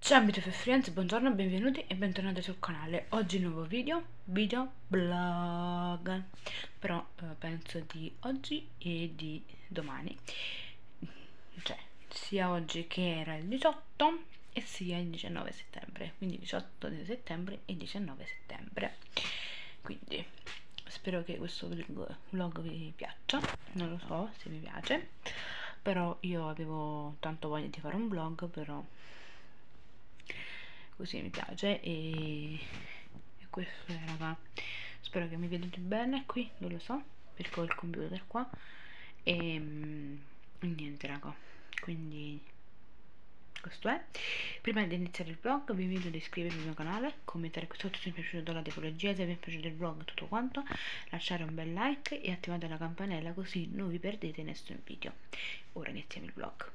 Ciao amici friends, buongiorno, benvenuti e bentornati sul canale. Oggi nuovo video vlog, però penso di oggi e di domani, cioè sia oggi che era il 18 e sia il 19 settembre, quindi 18 settembre e 19 settembre. Quindi spero che questo vlog vi piaccia, non lo so se vi piace, però io avevo tanto voglia di fare un vlog, però così mi piace e questo è, raga. Spero che mi vedete bene qui, non lo so perché ho il computer qua e niente, raga, quindi questo è. Prima di iniziare il vlog vi invito ad iscrivervi al mio canale, commentare qui sotto se vi è piaciuto la tipologia, se vi è piaciuto il vlog, tutto quanto, lasciare un bel like e attivate la campanella così non vi perdete nessun video. Ora iniziamo il vlog.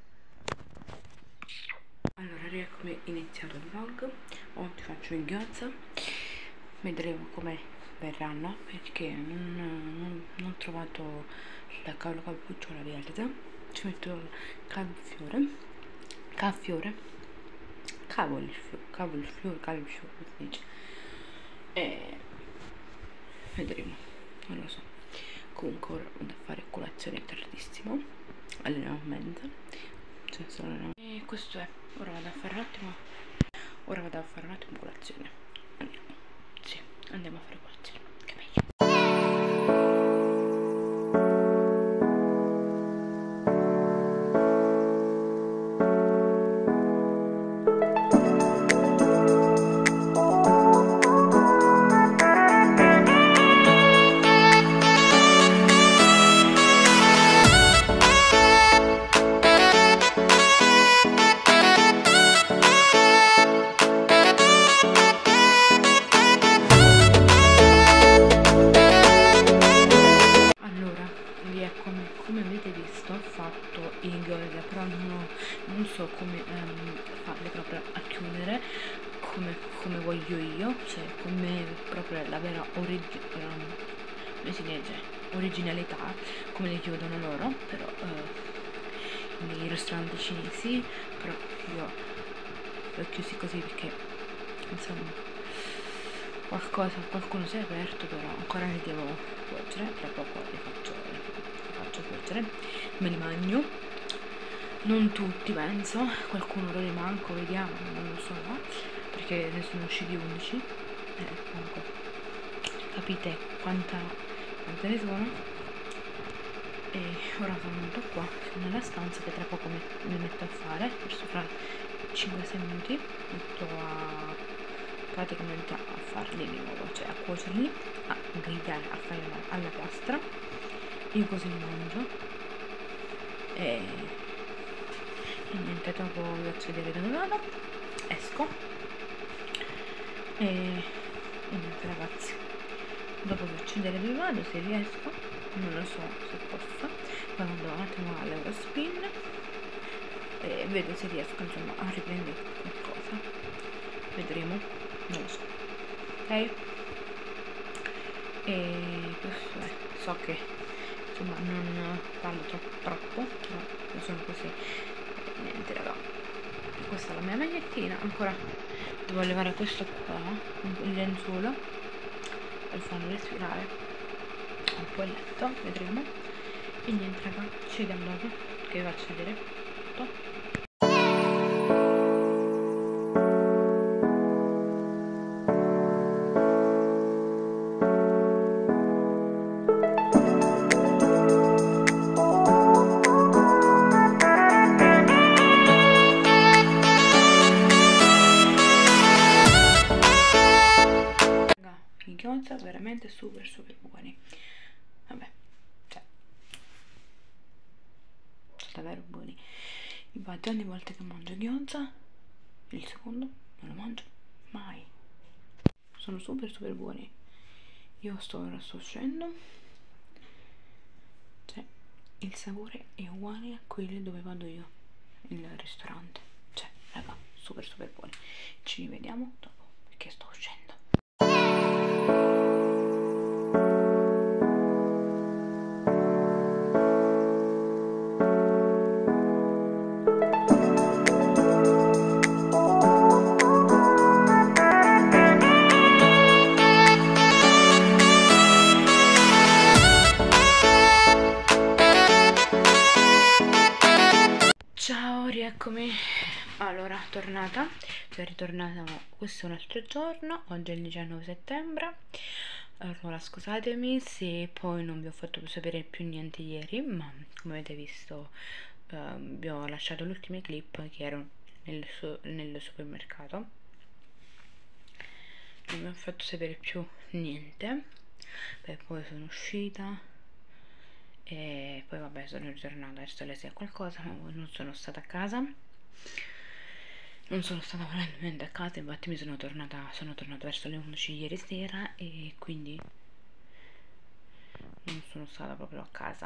Allora, rieccomi iniziato il vlog. Oggi faccio il gyoza, vedremo come verranno perché non ho trovato la calpucciola verde. Ci metto il cavolfiore, come si dice, e vedremo, non lo so. Comunque ora vado a fare colazione tardissimo, alle 9:30, cioè sono e questo è. Ora vado a fare un attimo colazione. Andiamo a fare colazione, che meglio. Come avete visto ho fatto i gyoza, però non so come farli proprio a chiudere come voglio io, cioè come proprio la vera originalità, come le chiudono loro, però nei ristoranti cinesi, però io li ho chiusi così perché insomma qualcuno si è aperto, però ancora li devo cuocere, tra poco li faccio cuocere, me li mangio, non tutti penso, qualcuno lo rimanco, vediamo, non lo so, perché ne sono usciti 11, comunque capite quante ne sono. E ora sono venuto qua, sono nella stanza che tra poco mi metto a fare, verso fra 5-6 minuti metto praticamente a farli di nuovo, cioè a cuocerli, a grigliare, a fare alla piastra. Io così mangio e niente, dopo vi faccio vedere dove vado, esco e niente ragazzi, dopo vi faccio vedere dove vado, se riesco, non lo so se posso, poi vado un attimo all'Eurospin e vedo se riesco insomma a riprendere qualcosa, vedremo, non lo so, ok? E questo è, so che insomma non parlo troppo, però io sono così, niente raga, questa è la mia magliettina, ancora devo levare questo qua, il lenzuolo per farlo respirare un po' il letto, vedremo, e niente raga, ci vediamo dopo che vi faccio vedere tutto. I gyoza veramente super buoni, vabbè, cioè sono davvero buoni. Infatti ogni volta che mangio gyoza il secondo non lo mangio mai, sono super buoni. Io ora sto uscendo, cioè il sapore è uguale a quelli dove vado io, il ristorante, cioè raga, super buoni. Ci vediamo dopo perché sto uscendo. rieccomi. Allora, tornata, cioè ritornata, questo è un altro giorno, oggi è il 19 settembre. Allora, scusatemi se poi non vi ho fatto sapere più niente ieri, ma come avete visto vi ho lasciato le ultime clip che ero nel supermercato. Non vi ho fatto sapere più niente. Beh, poi sono uscita e poi vabbè sono ritornata verso le 6 a qualcosa, ma non sono stata a casa, non sono stata probabilmente a casa, infatti sono tornata verso le 11 ieri sera e quindi non sono stata proprio a casa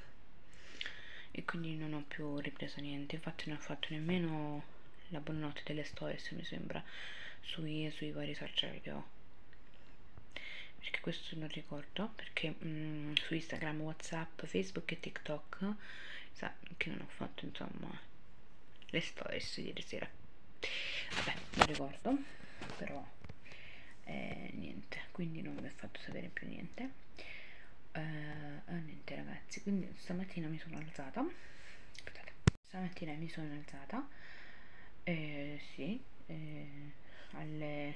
e quindi non ho più ripreso niente. Infatti non ho fatto nemmeno la buonanotte delle stories, mi sembra, sui vari social che ho, perché questo non ricordo, perché su Instagram, WhatsApp, Facebook e TikTok sa che non ho fatto insomma le stories ieri sera. Vabbè, non ricordo, però niente, quindi non vi ho fatto sapere più niente. Niente ragazzi, quindi stamattina mi sono alzata. Aspettate, stamattina mi sono alzata sì, alle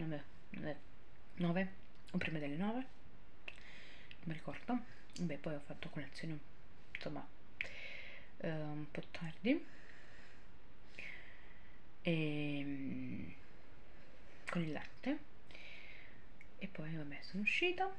9 o prima delle 9, non mi ricordo. Beh, poi ho fatto colazione insomma un po' tardi con il latte e poi vabbè sono uscita,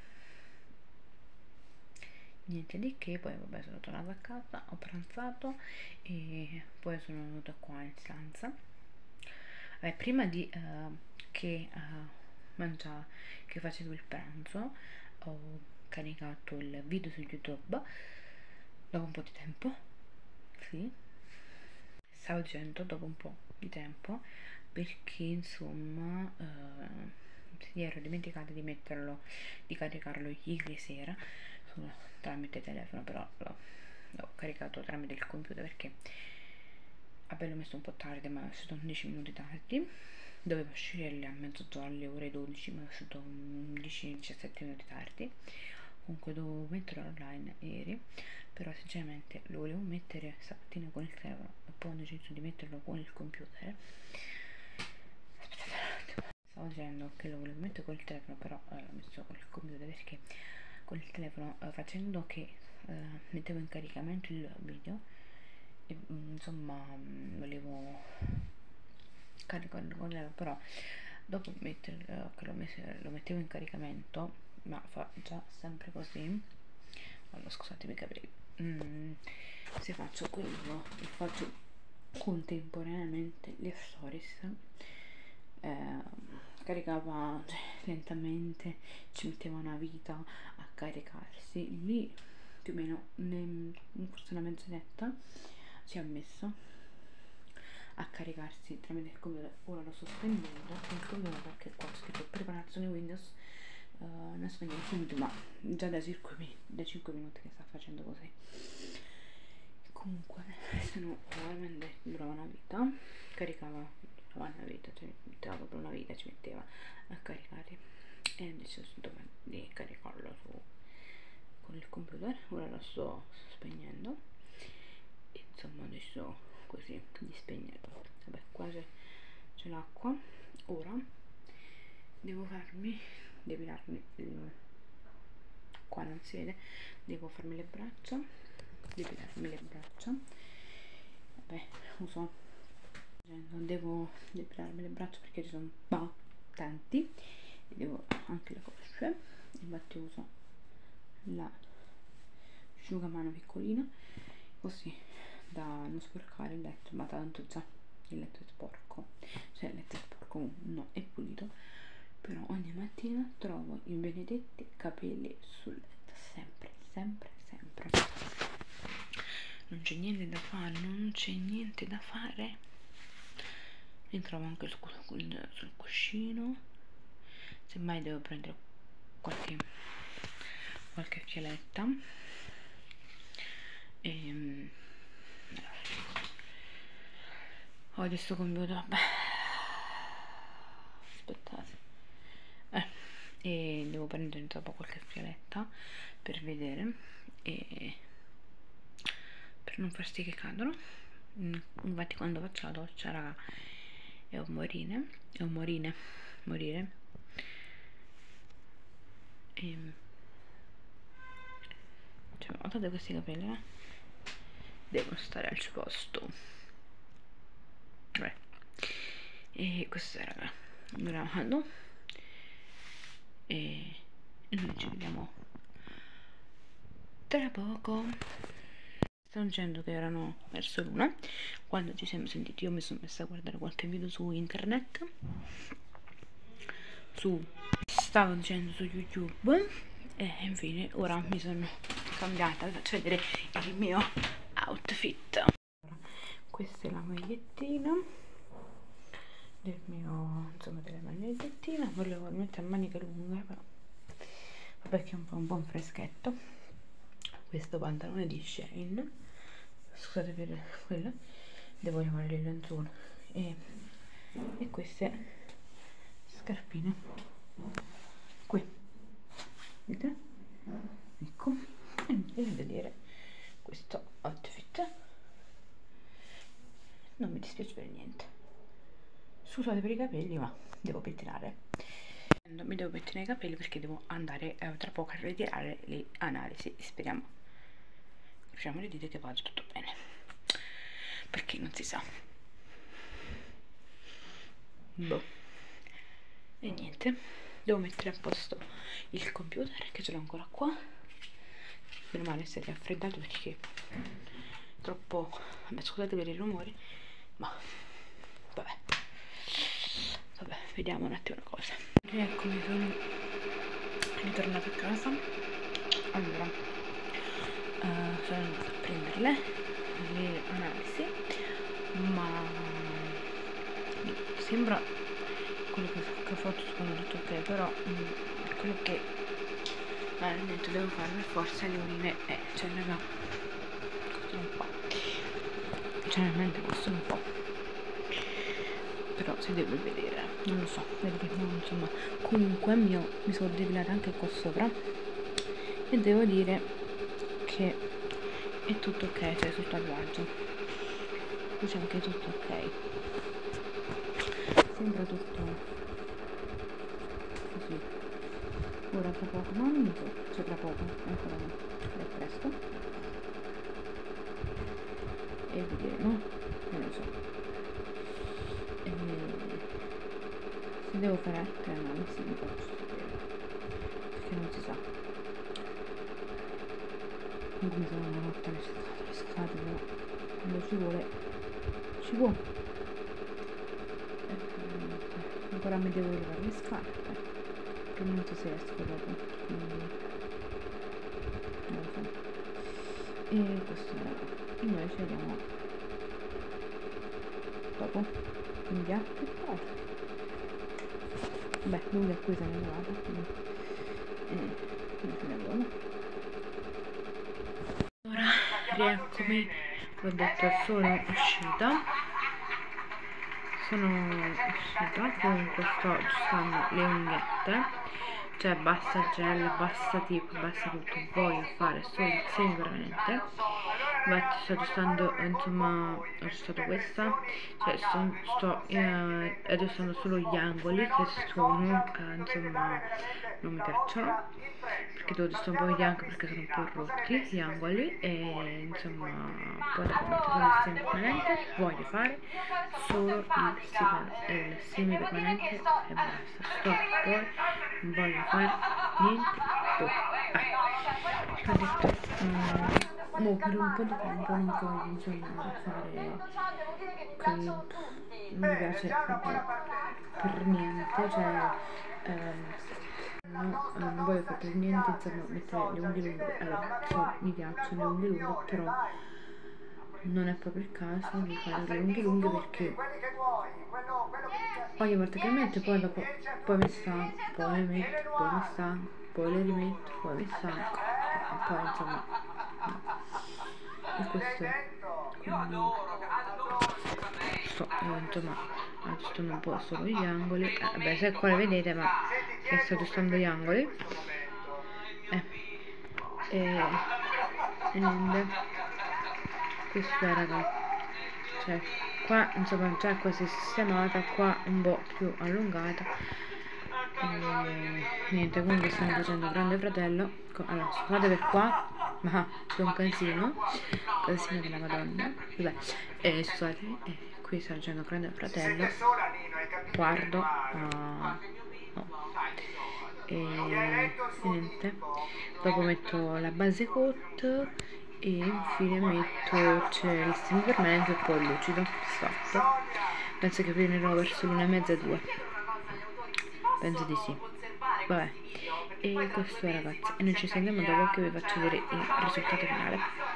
niente di che, poi vabbè sono tornata a casa, ho pranzato e poi sono venuta qua in stanza. Vabbè, prima di che che facevo il pranzo ho caricato il video su YouTube dopo un po' di tempo, sì, stavo dicendo dopo un po' di tempo, perché insomma si ero dimenticata di metterlo, di caricarlo ieri sera tramite telefono, però l'ho caricato tramite il computer perché vabbè l'ho messo un po' tardi, ma è uscito 11 minuti tardi, dovevo uscire a mezzogiorno alle ore 12, ma è uscito 11-17 minuti tardi. Comunque dovevo metterlo online ieri, però sinceramente lo volevo mettere stamattina con il telefono e poi ho deciso di metterlo con il computer. Aspettate un attimo, stavo dicendo che lo volevo mettere con il telefono, però l'ho messo con il computer perché con il telefono facendo che mettevo in caricamento il video e insomma volevo caricarlo con il, però dopo che lo mettevo in caricamento, ma fa già sempre così. Allora, scusatemi i capelli. Se faccio quello e faccio contemporaneamente le stories, caricava lentamente, ci metteva una vita a caricarsi. Lì più o meno forse una mezz'oretta ci ha messo a caricarsi tramite il computer. Ora lo sto spegnendo il computer perché qua ho scritto preparazione Windows non spegne il computer, ma già da 5 minuti che sta facendo così. Comunque se no veramente durava una vita, caricava una vita, cioè metteva proprio una vita, ci metteva a caricare e adesso di caricarlo con il computer. Ora lo sto spegnendo e insomma adesso così di spegnerlo. Vabbè, qua c'è l'acqua. Ora devo depilarmi qua non si vede, devo farmi le braccia, depilarmi le braccia. Vabbè, devo depilarmi le braccia perché ci sono tanti e devo anche le cosce, infatti uso la asciugamano piccolina così da non sporcare il letto, ma tanto già il letto è sporco, cioè il letto è sporco, no, è pulito, però ogni mattina trovo i benedetti capelli sul letto, sempre, sempre, sempre. Non c'è niente da fare, non c'è niente da fare. Li trovo anche sul cuscino, semmai devo prendere qualche fialetta e ho adesso computer, vabbè, aspettate, e devo prendere dopo qualche fialetta per vedere e per non far sì che cadono. Infatti quando faccio la doccia, raga, è un morire. Cioè, guardate questi capelli, devono stare al suo posto. Vabbè. E questo è, raga, mi raccomando. E noi ci vediamo tra poco. Stanno dicendo che erano verso l'una quando ci siamo sentiti. Io mi sono messa a guardare qualche video su internet, stavo dicendo su YouTube, e infine ora mi sono cambiata. Vi faccio vedere il mio outfit. Questa è la magliettina del mio, insomma, della magliettina. Volevo mettere a maniche lunghe, però vabbè, che è un po' un freschetto. Questo pantalone di Shein, scusate per quello, devo levare il lenzuolo, e queste scarpine qui, vedete? Ecco, e devo vedere questo outfit. Non mi dispiace per niente. Scusate per i capelli, ma devo pettinare. Mi devo pettinare i capelli perché devo andare tra poco a ritirare le analisi. Speriamo, facciamo le dita, che vada tutto bene, perché non si sa. Boh. E niente, devo mettere a posto il computer, che ce l'ho ancora qua. Meno male si è raffreddato, perché troppo, vabbè, scusate per i rumori, ma vabbè, vediamo un attimo una cosa. Eccomi, sono ritornata a casa. Allora, sono andata a prenderle le analisi, ma sembra, quello che ho fatto secondo tutto ok, però quello che niente, devo fare per forza le urine, cioè raga, costano un po', generalmente costano un po', però si deve vedere, non lo so, vedremo, insomma. Comunque mi sono depilata anche qua sopra e devo dire che è tutto ok, cioè sul tatuaggio diciamo che è tutto ok, sembra tutto così. Ora tra poco, ma non so, cioè tra poco, ancora no, è presto, e vedremo, non lo so, se devo fare altre analisi mi faccio sapere, perché non si sa. Io mi sono una volta le scatole, però quando ci vuole, ci può. Ancora mi devo levare le scarpe, che non so se esco dopo, quindi non lo so. E questo era, e noi ci vediamo dopo, quindi altri parti. Beh, nulla qui se ne è levata, quindi noi ce ne andiamo. Ora rieccomi, ho detto sono uscita, comunque sto aggiustando le unghette, cioè basta il gel, basta tipo, basta tutto, voglio fare solo il semi permanente. Infatti sto aggiustando, insomma, ho aggiustato questa, cioè sto aggiustando solo gli angoli che sono, insomma, non mi piacciono, perché devo aggiustare un po' gli angoli perché sono un po' rotti gli angoli, e insomma poi dopo metto solo il semi permanente. Voglio fare solo il semi permanente e basta, stop, poi non voglio fare niente più. Ho detto mo per un po' di tempo non voglio, insomma, fare quel, non mi piace proprio per niente, cioè no, non voglio fare per niente, insomma, mettere le unghie lunghe. Allora, mi piacciono le unghie lunghe, però non è proprio il caso di fare le unghie lunghe, perché ogni volta che metto, poi dopo, poi mi stanco, poi le metto, poi mi stanco, poi le rimetto, poi mi stanco, e poi insomma e questo è, quindi sto insomma aggiustando un po' solo gli angoli, beh, se qua le vedete, ma che sto aggiustando gli angoli, e niente, questo è, raga, cioè qua insomma già è quasi sistemata, qua un po' più allungata. Niente, comunque stiamo facendo Grande Fratello. Allora, scusate per qua, ma c'è un casino della Madonna. Vabbè, scusate, qui sto facendo Grande Fratello. Guardo, no. E niente, dopo metto la base coat e infine metto c'è il semipermanente e poi il lucido. Fatto. Penso che finirò verso l'1:30 2. Penso di sì. Vabbè, e questo è, ragazzi, e noi ci sentiamo dopo che vi faccio vedere il risultato finale.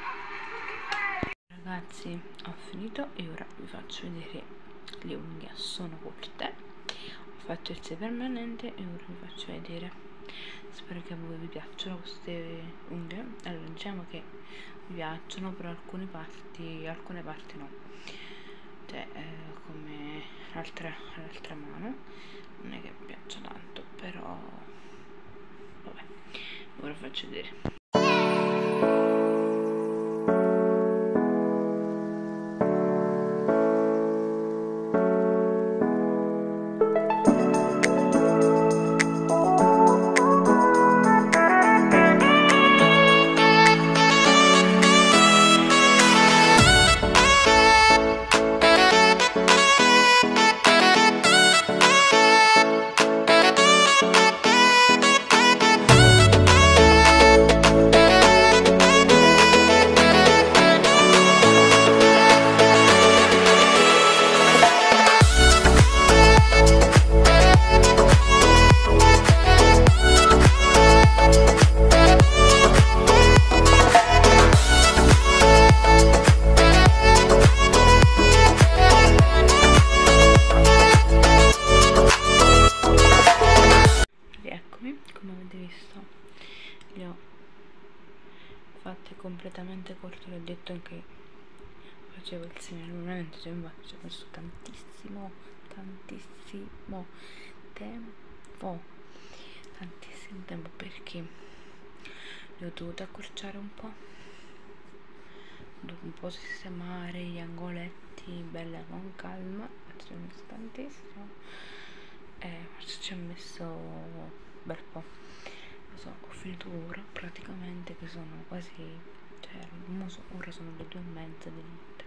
Ragazzi, ho finito e ora vi faccio vedere le unghie. Sono corte, ho fatto il sé permanente e ora vi faccio vedere. Spero che a voi vi piacciono queste unghie. Allora, diciamo che mi piacciono, però alcune parti no, cioè come l'altra mano non è che mi piaccia tanto, però vabbè, ora faccio vedere. Come avete visto, le ho fatte completamente corte. L'ho detto anche facevo il segno normalmente, cioè mi ci ho messo tantissimo tempo perché le ho dovute accorciare un po', dopo un po' sistemare gli angoletti bella con calma. Ci ho messo tantissimo, forse ci ho messo un bel po'. Lo so, ho finito ora praticamente, che sono quasi, cioè ora sono le 2:30 di notte,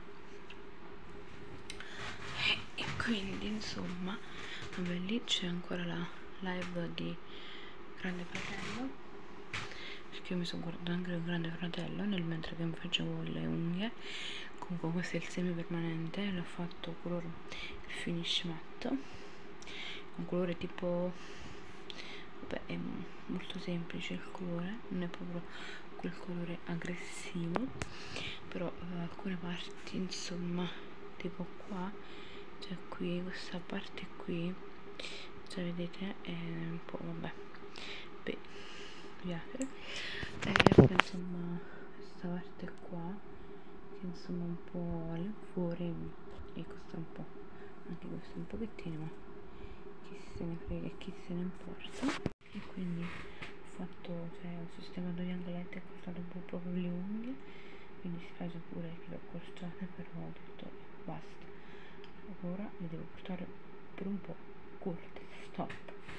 e quindi insomma vabbè, lì c'è ancora la live di Grande Fratello, perché io mi sono guardato anche il Grande Fratello mentre che mi facevo le unghie. Comunque questo è il semi permanente, l'ho fatto color finish matte, un colore tipo, vabbè, è molto semplice il colore, non è proprio quel colore aggressivo, però alcune parti insomma, tipo qua, cioè qui, questa parte qui, cioè vedete, è un po', vabbè, beh, piace, e poi insomma questa parte qua che insomma un po' all'fuori, e costa un po', anche questo un pochettino, ma chi se ne frega e chi se ne importa. E quindi ho fatto, cioè ho sistemato gli angoletti e cortato un po' proprio le unghie, quindi si piace pure che le ho accorciate, però ho detto basta, ora le devo portare per un po' corte, stop,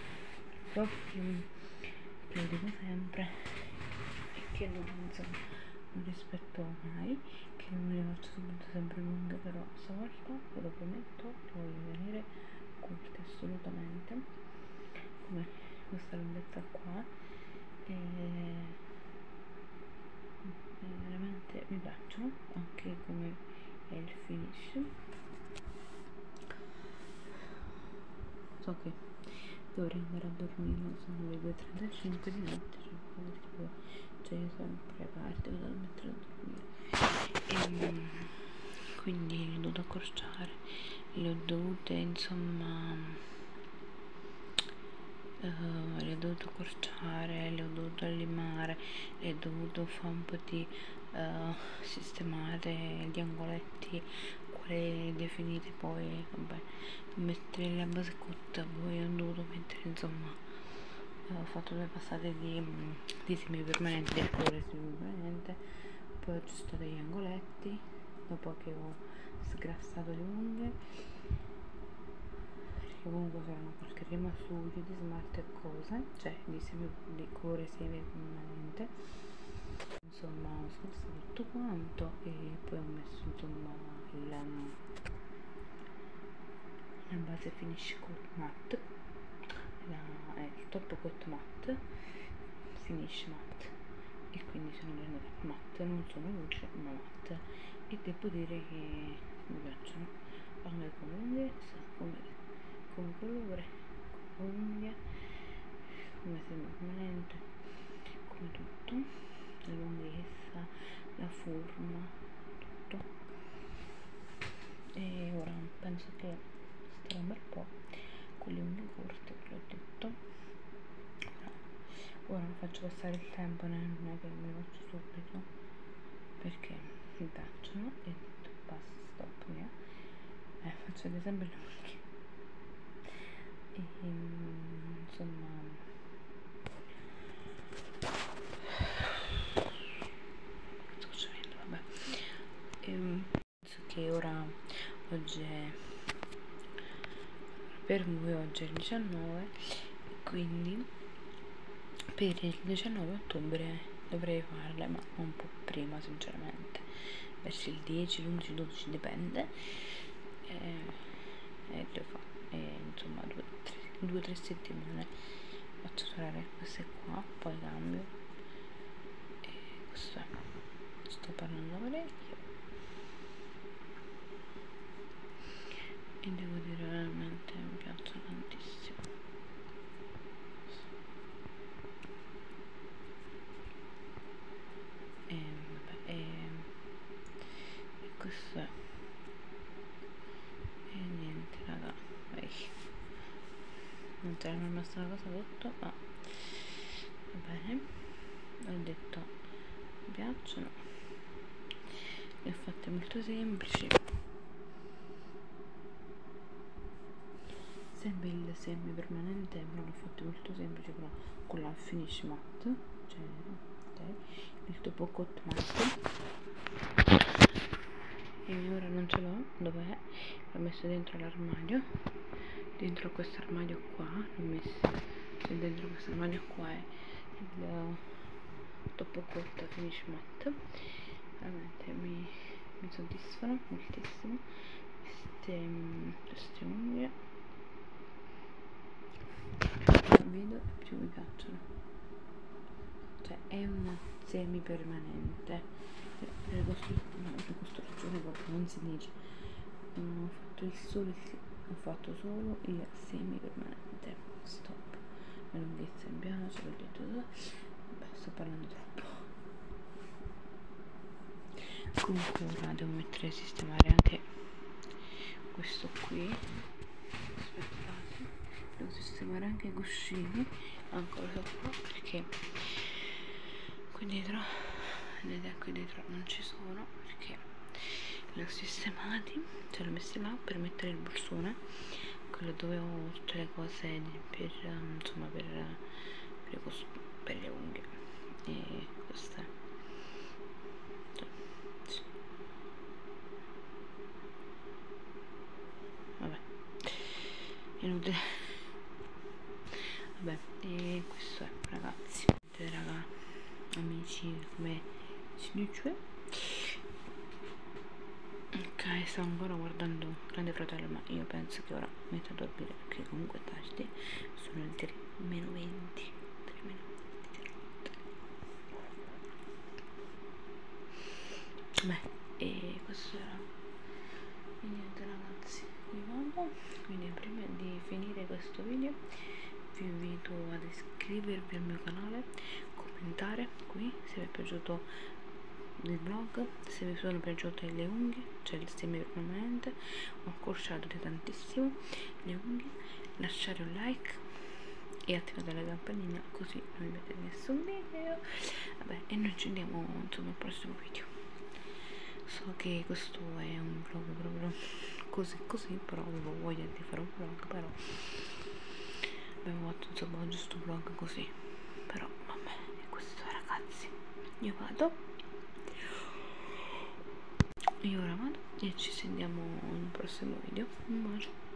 che lo dico sempre e che non, insomma, non rispetto mai, che non le faccio subito sempre lunghe, però stavolta ve lo prometto, le voglio venire corte assolutamente, come questa lunghezza qua, e veramente mi piacciono, anche come è il finish. So che dovrei andare a dormire, sono le 2:35 di notte, cioè io sono preparata da mettere a dormire, e quindi le ho dovute accorciare, le ho dovute insomma, le ho dovuto accorciare, le ho dovuto limare, le ho dovuto fare un po' di sistemare gli angoletti, quelle definite, poi vabbè, mettere la base cotta, poi ho dovuto mettere, insomma, ho fatto 2 passate di semi permanente, del colore semi permanente, poi ho aggiustato gli angoletti dopo che ho sgrassato le unghie, perché comunque c'erano qualche rimasuglio di smalto e cose, cioè di colore semi permanente. Insomma, ho sgrassato tutto quanto e poi ho messo insomma la base finish coat matte, il top coat matte finish matte, e quindi sono diventate matte, non sono luce ma matte, e devo dire che mi piacciono anche come lunghezza, come colore, come unghie, come semipermanente, come tutto, la lunghezza, la forma, tutto. E ora penso che starà un bel po' con le unghie corte, ve l'ho detto. Ora non faccio passare il tempo, non è che mi faccio subito, perché mi piacciono e basta, stop via. Faccio ad esempio le unghie e insomma sto facendo, vabbè. Penso che ora oggi è per voi, oggi è il 19, quindi per il 19 ottobre dovrei farle, ma un po' prima sinceramente, verso il 10, l'11, 12 dipende, e le fa, insomma 2 o 3 settimane faccio fare queste qua, poi cambio, e questo è, sto parlando parecchio e devo dire veramente mi piacciono tantissimo. Vabbè, e questo è, e niente raga, vai. Non c'era mai messa la cosa sotto, ma va bene, ho detto mi piacciono, le ho fatte molto semplici, sempre il semi permanente me l'ho fatto molto semplice, però con la finish matte, cioè okay, il topo coat matte, e ora non ce l'ho, dov'è? L'ho messo dentro l'armadio, dentro questo armadio qua, l'ho messo, e dentro questo armadio qua è il topo coat finish matte. Veramente mi soddisfano moltissimo queste unghie, più vedo e più mi piacciono, cioè è una semi permanente, ricostruzione proprio non si dice, ho fatto solo il semi permanente, stop. La lunghezza mi piace, l'ho detto, vabbè, sto parlando troppo. Comunque ora devo mettere a sistemare anche questo qui, aspettate, devo sistemare anche i cuscini, ancora qua, perché qui dietro, vedete, qui dietro non ci sono, perché li ho sistemati, cioè li ho messi là per mettere il borsone, quello dove ho tutte le cose per insomma per le unghie, e queste sì. Vabbè, inutile, vabbè, e questo è, ragazzi, raga, amici, come si dice, ok, sto ancora guardando Grande Fratello, ma io penso che ora metto a dormire, perché comunque è tardi, sono le 3 meno 20, 3 meno 20 di notte. Beh, e questo era, e niente ragazzi, vi vado, quindi prima di finire questo video vi invito ad iscrivervi al mio canale, commentare qui se vi è piaciuto il vlog, se vi sono piaciute le unghie, cioè il semi permanente, ho accorciato tantissimo le unghie, lasciare un like e attivate la campanella così non vi vedete nessun video. Vabbè, e noi ci vediamo insomma al prossimo video. So che questo è un vlog proprio così, però avevo voglia di fare un vlog, però abbiamo fatto insomma giusto un vlog così, però vabbè, e questo ragazzi, io ora vado e ci sentiamo in un prossimo video. Un bacio.